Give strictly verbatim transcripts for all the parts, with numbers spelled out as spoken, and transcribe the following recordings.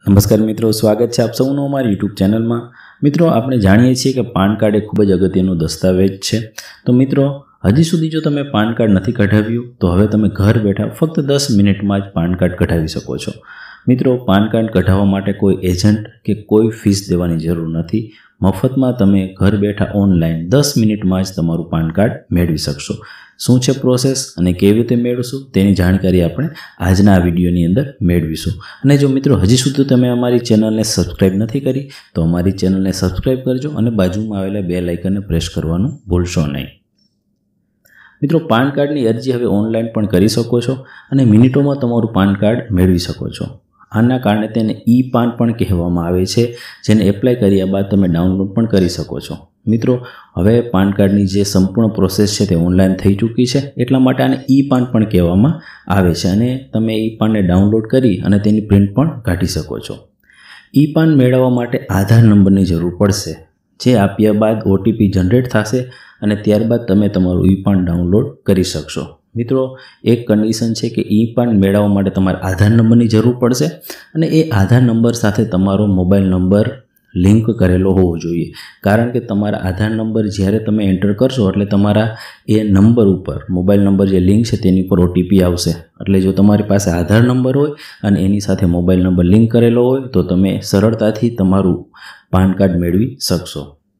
નમસ્કાર મિત્રો, સ્વાગત છે આપ સૌનું અમારી યુટ્યુબ ચેનલમાં। મિત્રો, આપણે જાણીએ છીએ કે પાન કાર્ડ એ ખૂબ જ અગત્યનો દસ્તાવેજ છે। તો મિત્રો, હજી સુધી જો તમે પાન કાર્ડ નથી કઢાવ્યું તો હવે તમે ઘર બેઠા ફક્ત દસ મિનિટમાં જ પાન કાર્ડ કઢાવી શકો છો। મિત્રો, પાન કાર્ડ કઢાવવા માટે કોઈ એજન્ટ કે કોઈ ફીસ દેવાની જરૂર નથી। મફતમાં તમે ઘર બેઠા ઓનલાઈન દસ મિનિટમાં જ તમારું પાન કાર્ડ મેળવી શકશો। શું છે પ્રોસેસ અને કેવી રીતે મેળવશું તેની જાણકારી આપણે આજના આ વિડીયોની અંદર મેળવીશું। અને જો મિત્રો હજી સુધી તમે અમારી ચેનલને સબસ્ક્રાઈબ નથી કરી તો અમારી ચેનલને સબસ્ક્રાઈબ કરજો અને બાજુમાં આવેલા બેલ આઇકનને પ્રેસ કરવાનું ભૂલશો નહીં। મિત્રો, પાન કાર્ડની અરજી હવે ઓનલાઈન પણ કરી શકો છો અને મિનિટોમાં તમારું પાન કાર્ડ મેળવી શકો છો। આના કારણે તેને ઈ પાન પણ કહેવામાં આવે છે, જેને એપ્લાય કર્યા બાદ તમે ડાઉનલોડ પણ કરી શકો છો। મિત્રો, હવે પાન કાર્ડની જે સંપૂર્ણ પ્રોસેસ છે તે ઓનલાઈન થઈ ચૂકી છે, એટલા માટે આને ઈ પાન પણ કહેવામાં આવે છે અને તમે ઈ પાનને ડાઉનલોડ કરી અને તેની પ્રિન્ટ પણ કાઢી શકો છો। ઈ પાન મેળવવા માટે આધાર નંબરની જરૂર પડશે, જે આપ્યા બાદ ઓટીપી જનરેટ થશે અને ત્યારબાદ તમે તમારું ઈ પાન ડાઉનલોડ કરી શકશો। મિત્રો, એક કન્ડિશન છે કે ઈ પાન મેળવવા માટે તમારે આધાર નંબરની જરૂર પડશે અને એ આધાર નંબર સાથે તમારો મોબાઈલ નંબર લિંક કરેલો હોવો જોઈએ, કારણ કે તમારા આધાર નંબર જ્યારે તમે એન્ટર કરશો એટલે તમારા એ નંબર ઉપર મોબાઈલ નંબર જે લિંક છે તેની પર ઓટીપી આવશે। એટલે જો તમારી પાસે આધાર નંબર હોય અને એની સાથે મોબાઈલ નંબર લિંક કરેલો હોય તો તમે સરળતાથી તમારું પાન કાર્ડ મેળવી શકશો।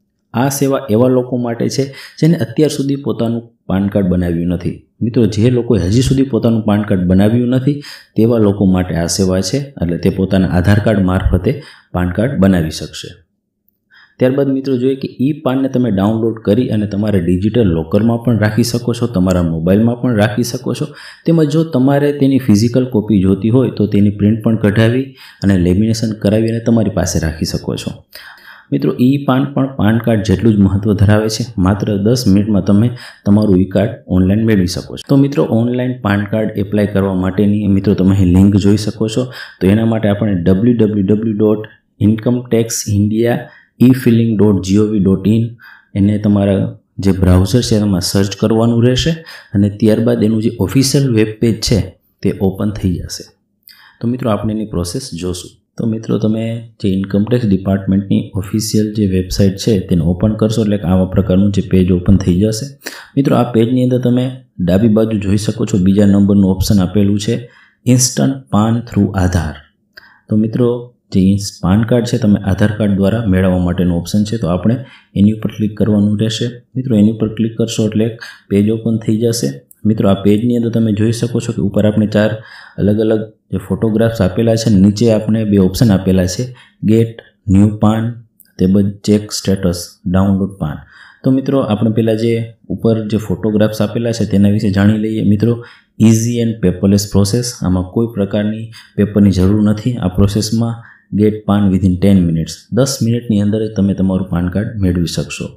આ સેવા એવા લોકો માટે છે જેને અત્યાર સુધી પોતાનું પાન કાર્ડ બનાવ્યું નથી। મિત્રો, જે લોકોએ હજી સુધી પોતાનું પાન કાર્ડ બનાવ્યું નથી તેવા લોકો માટે આ સેવા છે, એટલે તે પોતાના આધાર કાર્ડ મારફતે પાન કાર્ડ બનાવી શકશે। ત્યારબાદ મિત્રો જોઈએ કે ઈ પાનને તમે ડાઉનલોડ કરી અને તમારે ડિજિટલ લોકરમાં પણ રાખી શકો છો, તમારા મોબાઈલમાં પણ રાખી શકો છો। તેમજ જો તમારે તેની ફિઝિકલ કોપી જોતી હોય તો તેની પ્રિન્ટ પણ કઢાવી અને લેમિનેશન કરાવી અને તમારી પાસે રાખી શકો છો। મિત્રો, ઈ પાન પણ પાન કાર્ડ જેટલું જ મહત્ત્વ ધરાવે છે। માત્ર દસ મિનિટમાં તમે તમારું ઈ કાર્ડ ઓનલાઈન મેળવી શકો છો। તો મિત્રો, ઓનલાઈન પાન કાર્ડ એપ્લાય કરવા માટેની મિત્રો તમે અહીં લિંક જોઈ શકો છો। તો એના માટે આપણે W W W dot income tax India e filing dot G O V dot in એને તમારા જે બ્રાઉઝર છે એમાં સર્ચ કરવાનું રહેશે અને ત્યારબાદ એનું જે ઓફિશિયલ વેબ પેજ છે તે ઓપન થઈ જશે। તો મિત્રો, આપણે એની પ્રોસેસ જોશું। તો મિત્રો, તમે જે ઇન્કમટેક્સ ડિપાર્ટમેન્ટની ઓફિશિયલ જે વેબસાઇટ છે તેને ઓપન કરશો એટલે આવા પ્રકારનું જે પેજ ઓપન થઈ જશે। મિત્રો, આ પેજની અંદર તમે ડાબી બાજુ જોઈ શકો છો બીજા નંબરનું ઓપ્શન આપેલું છે ઇન્સ્ટન્ટ પાન થ્રુ આધાર। તો મિત્રો, જે પાન કાર્ડ છે તમે આધાર કાર્ડ દ્વારા મેળવવા માટેનું ઓપ્શન છે, તો આપણે એની ઉપર ક્લિક કરવાનું રહેશે। મિત્રો, એની ઉપર ક્લિક કરશો એટલે પેજ ઓપન થઈ જશે। મિત્રો, આ પેજની અંદર તમે જોઈ શકો છો કે ઉપર આપણે ચાર અલગ અલગ જે ફોટોગ્રાફ્સ આપેલા છે, નીચે આપણે બે ઓપ્શન આપેલા છે ગેટ ન્યૂ પાન તેમજ ચેક સ્ટેટસ ડાઉનલોડ પાન। તો મિત્રો, આપણે પહેલાં જે ઉપર જે ફોટોગ્રાફ્સ આપેલા છે તેના વિશે જાણી લઈએ। મિત્રો, ઇઝી એન્ડ પેપરલેસ પ્રોસેસ, આમાં કોઈ પ્રકારની પેપરની જરૂર નથી। આ પ્રોસેસમાં get PAN within ten minutes દસ મિનિટની અંદર જ તમે તમારું પાન કાર્ડ મેળવી શકશો।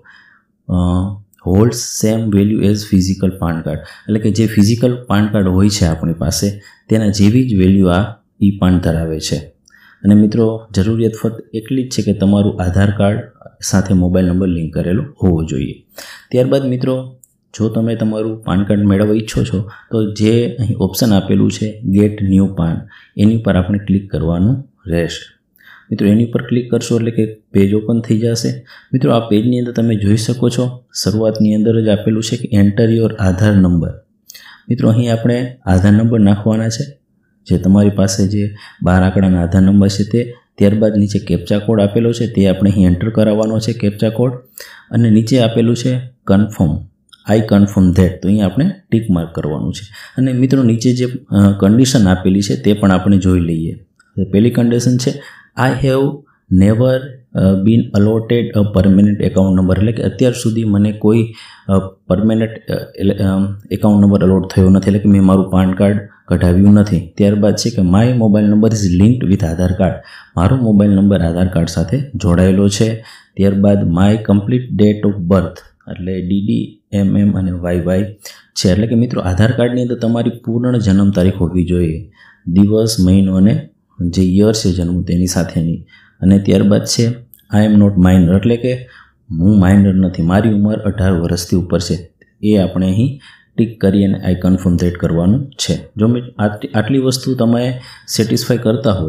Holds same value as physical PAN card, એટલે કે જે ફિઝિકલ પાન કાર્ડ હોય છે આપણી પાસે તેના જેવી જ વેલ્યુ આ ઈ પાન ધરાવે છે। અને મિત્રો, જરૂરિયાત ફક્ત એટલી જ છે કે તમારું આધાર કાર્ડ સાથે મોબાઈલ નંબર લિંક કરેલો હોવો જોઈએ। ત્યારબાદ મિત્રો, જો તમે તમારું પાન કાર્ડ મેળવવા ઈચ્છો છો તો જે અહીં ઓપ્શન આપેલું છે ગેટ ન્યૂ પાન એની પર આપણે ક્લિક કરવાનું રહેશે। મિત્રો, એની પર ક્લિક કરશો એટલે કે પેજ ઓપન થઈ જશે। મિત્રો, આ પેજની અંદર તમે જોઈ શકો છો શરૂઆતની અંદર જ આપેલું છે કે એન્ટર યોર આધાર નંબર। મિત્રો, અહીં આપણે આધાર નંબર નાખવાના છે, જે તમારી પાસે જે બાર આંકડાના આધાર નંબર છે તે। ત્યારબાદ નીચે કેપ્ચા કોડ આપેલો છે તે આપણે અહીં એન્ટર કરાવવાનો છે કેપ્ચા કોડ, અને નીચે આપેલું છે કન્ફર્મ આઈ કન્ફર્મ ધેટ, તો અહીં આપણે ટીક માર્ક કરવાનું છે। અને મિત્રો, નીચે જે કન્ડિશન આપેલી છે તે પણ આપણે જોઈ લઈએ। પહેલી કન્ડિશન છે I have never been allotted a permanent account number, એટલે કે અત્યાર સુધી મને કોઈ પરમેનન્ટ એકાઉન્ટ નંબર અલોટ થયો નથી, એટલે કે મેં મારું પાન કાર્ડ કઢાવ્યું નથી। ત્યારબાદ છે કે my mobile number is linked with Aadhaar card, મારો મોબાઈલ નંબર આધાર કાર્ડ સાથે જોડાયેલો છે। ત્યારબાદ my complete date of birth, એટલે ડીડી એમ એમ અને વાય વાય છે, એટલે કે મિત્રો આધાર કાર્ડની અંદર તમારી પૂર્ણ જન્મ તારીખ હોવી જોઈએ, દિવસ મહિનો અને જે યર છે જન્મ તેની સાથેની। અને ત્યારબાદ છે આઈ એમ નોટ માઇનર, એટલે કે હું માઇનર નથી, મારી ઉંમર અઢાર વર્ષથી ઉપર છે, એ આપણે અહીં ટીક કરી અને આઈ કન્ફર્મ ધેટ કરવાનું છે। જો આટલી વસ્તુ તમે સેટિસ્ફાઈ કરતા હોય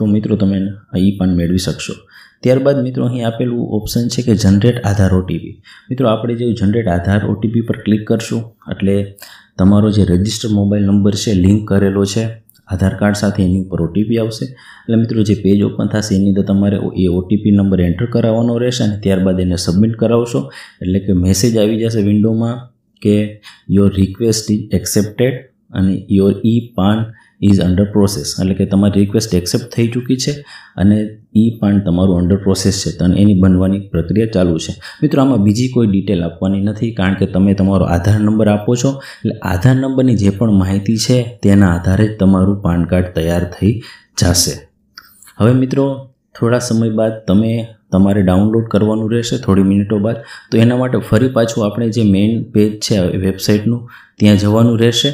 તો મિત્રો તમે ઈ પાન મેળવી શકશો। ત્યારબાદ મિત્રો અહીં આપેલું ઓપ્શન છે કે જનરેટ આધાર ઓટીપી। મિત્રો આપણે જે જનરેટ આધાર ઓટીપી પર ક્લિક કરશું એટલે તમારો જે રજિસ્ટર મોબાઈલ નંબર છે લિંક કરેલો છે આધાર કાર્ડ સાથે એની ઉપર ઓટીપી આવશે। એટલે મિત્રો જે પેજ ઓપન થશે એની અંદર તમારે એ ઓટીપી નંબર એન્ટર કરાવવાનો રહેશે અને ત્યારબાદ એને સબમિટ કરાવશો એટલે કે મેસેજ આવી જશે વિન્ડોમાં કે યોર રિક્વેસ્ટ ઇઝ એક્સેપ્ટેડ અને your e PAN is under process એટલે કે તમારી રિક્વેસ્ટ એક્સેપ્ટ થઈ ચૂકી છે અને ઈ પાન તમારું અંડર પ્રોસેસ છે અને એની બનવાની પ્રક્રિયા ચાલુ છે। મિત્રો આમાં બીજી કોઈ ડિટેલ આપવાની નથી કારણ કે તમે તમારો આધાર નંબર આપો છો એટલે આધાર નંબરની જે પણ માહિતી છે તેના આધારે જ તમારું પાન કાર્ડ તૈયાર થઈ જશે। હવે મિત્રો થોડા સમય બાદ તમે તમારે ડાઉનલોડ કરવાનું રહેશે થોડી મિનિટો બાદ। તો એના માટે ફરી પાછું આપણે જે મેઇન પેજ છે વેબસાઇટનું ત્યાં જવાનું રહેશે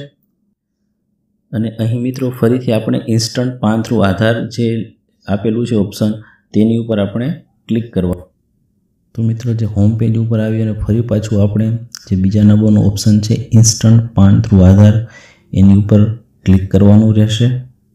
અને અહીં મિત્રો ફરીથી આપણે ઇન્સ્ટન્ટ પાન થ્રુ આધાર જે આપેલું છે ઓપ્શન તેની ઉપર આપણે ક્લિક કરવા। તો મિત્રો જે હોમ પેજ ઉપર આવી અને ફરી પાછું આપણે જે બીજા નંબરનો ઓપ્શન છે ઇન્સ્ટન્ટ પાન થ્રુ આધાર એની ઉપર ક્લિક કરવાનું રહેશે।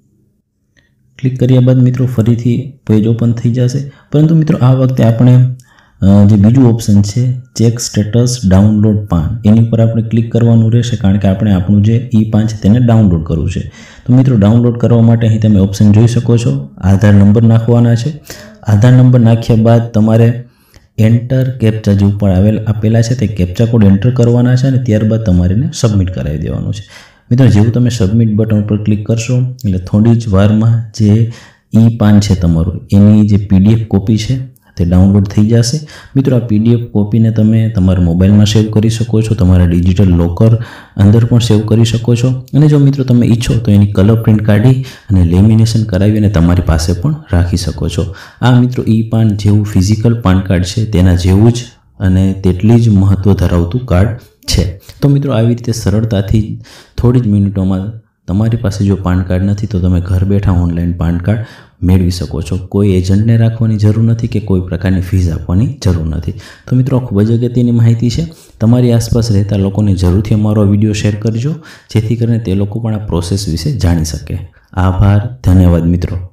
ક્લિક કર્યા બાદ મિત્રો ફરીથી પેજ ઓપન થઈ જશે પરંતુ મિત્રો આ વખતે આપણે જે બીજું ઓપ્શન છે ચેક સ્ટેટસ ડાઉનલોડ પાન એની ઉપર આપણે ક્લિક કરવાનું રહેશે કારણ કે આપણે આપણું જે ઈ પાન છે તેને ડાઉનલોડ કરવું છે। તો મિત્રો ડાઉનલોડ કરવા માટે અહીં તમે ઓપ્શન જોઈ શકો છો આધાર નંબર નાખવાના છે। આધાર નંબર નાખ્યા બાદ તમારે એન્ટર કેપ્ચા જે ઉપર આવેલ આપેલા છે તે કેપ્ચા કોડ એન્ટર કરવાના છે અને ત્યારબાદ તમારે એને સબમિટ કરાવી દેવાનું છે। મિત્રો જેવું તમે સબમિટ બટન ઉપર ક્લિક કરશો એટલે થોડી જ વારમાં જે ઈ પાન છે તમારું એની જે પીડીએફ કોપી છે તે ડાઉનલોડ થઈ જશે। મિત્રો આ પીડીએફ કોપીને તમે તમારા મોબાઈલમાં સેવ કરી શકો છો તમારા ડિજિટલ લોકર અંદર પણ સેવ કરી શકો છો અને જો મિત્રો તમે ઈચ્છો તો એની કલર પ્રિન્ટ કાઢી અને લેમિનેશન કરાવી અને તમારી પાસે પણ રાખી શકો છો। આ મિત્રો ઈ પાન જેવું ફિઝિકલ પાન કાર્ડ છે તેના જેવું જ અને તેટલી જ મહત્ત્વ ધરાવતું કાર્ડ છે। તો મિત્રો આવી રીતે સરળતાથી થોડી જ મિનિટોમાં તમારી પાસે જો પાન કાર્ડ નથી તો તમે ઘર બેઠા ઓનલાઈન પાન કાર્ડ મેળવી શકો છો। કોઈ એજન્ટને રાખવાની જરૂર નથી કે કોઈ પ્રકારની ફીસ આપવાની જરૂર નથી। તો મિત્રો ખૂબ જ અગત્યની માહિતી છે। તમારી આસપાસ રહેતા લોકોને જરૂરથી અમારો વિડીયો શેર કરજો જેથી કરીને તે લોકો પણ આ પ્રોસેસ વિશે જાણી શકે। આભાર, ધન્યવાદ મિત્રો।